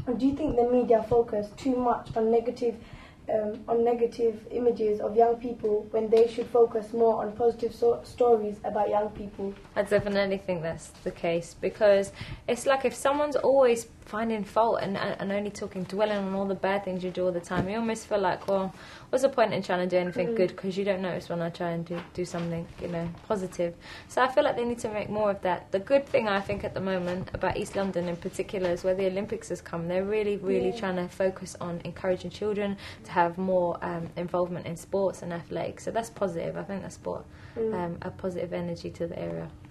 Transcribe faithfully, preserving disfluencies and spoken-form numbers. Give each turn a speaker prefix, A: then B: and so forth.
A: Or do you think the media focus too much on negative um, on negative images of young people when they should focus more on positive so- stories about young people?
B: I definitely think that's the case, because it's like if someone's always finding fault and, and only talking, dwelling on all the bad things you do all the time, you almost feel like, well, what's the point in trying to do anything mm. good, because you don't notice when I try and do, do something, you know, positive. So I feel like they need to make more of that. The good thing I think at the moment about East London in particular is where the Olympics has come. They're really, really yeah. trying to focus on encouraging children to have more um, involvement in sports and athletics. So that's positive. I think that's brought mm. um, a positive energy to the area.